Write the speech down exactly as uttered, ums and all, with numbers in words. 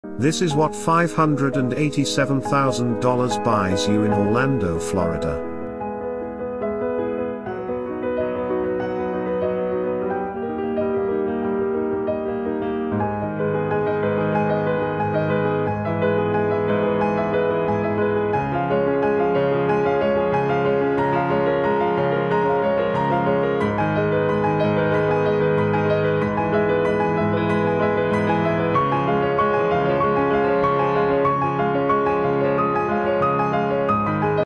This is what five hundred eighty-seven thousand dollars buys you in Orlando, Florida.